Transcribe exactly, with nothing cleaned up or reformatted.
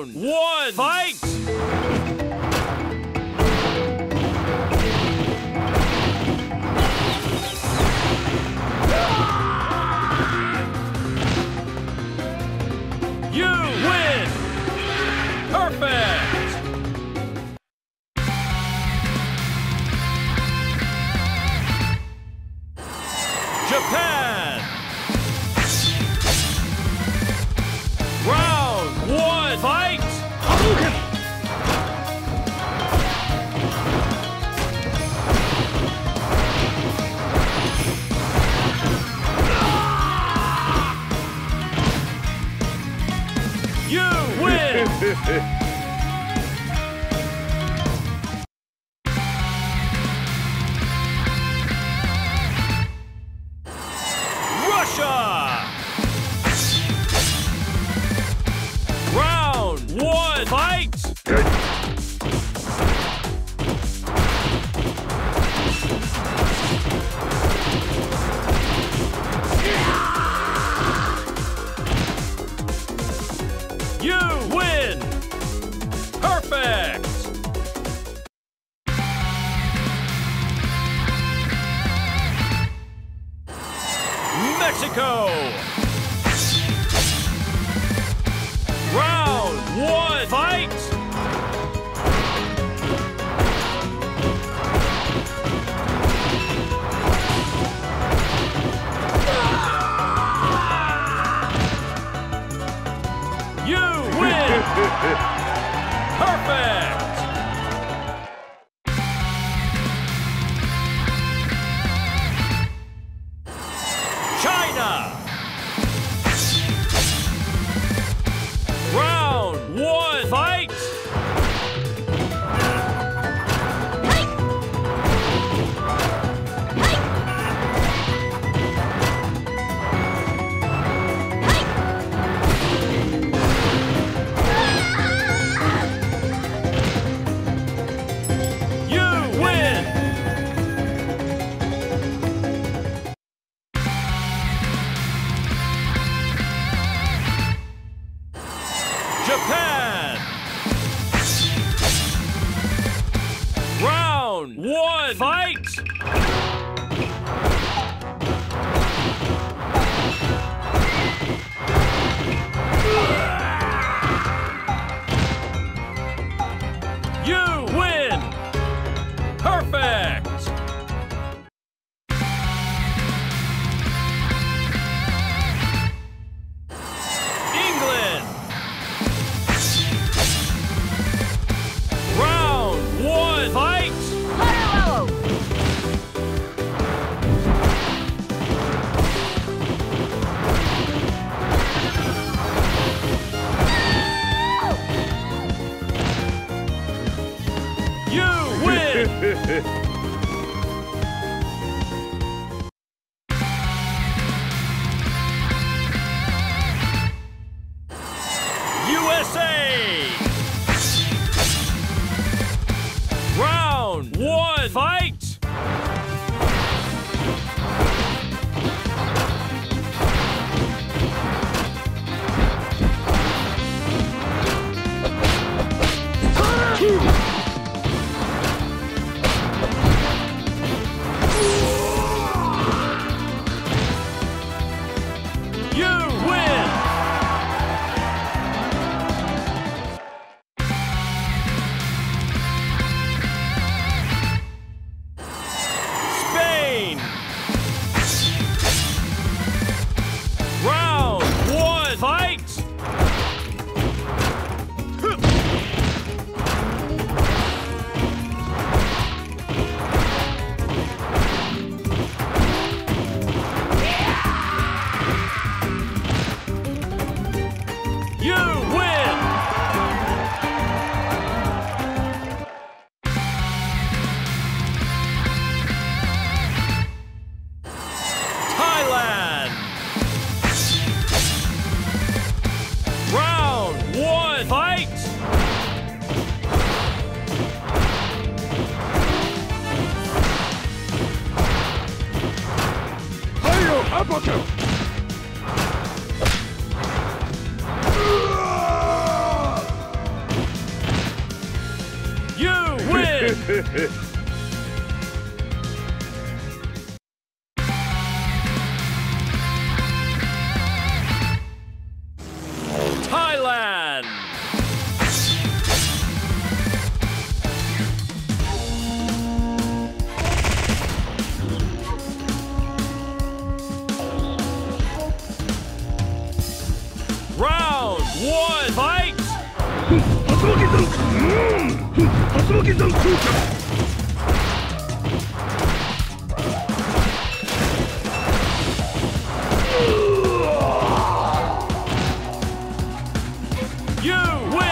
Round one, fight! You win! Perfect! Japan! Round one, fight! You win! Russia! Round one, fight! You win! Perfect! Mexico! Round one, fight! You win! Perfect! China! Round one, fight! You win! Japan! Round one, fight! You win! Perfect! England! Round one, fight! You win! U S A! Round one, fight! You win! Spain! Round one, fight! You win! Thailand! Round one, fight! Hail, uppercut! Thailand. Round one, fight! 竜巻山うん竜巻山空間 You win!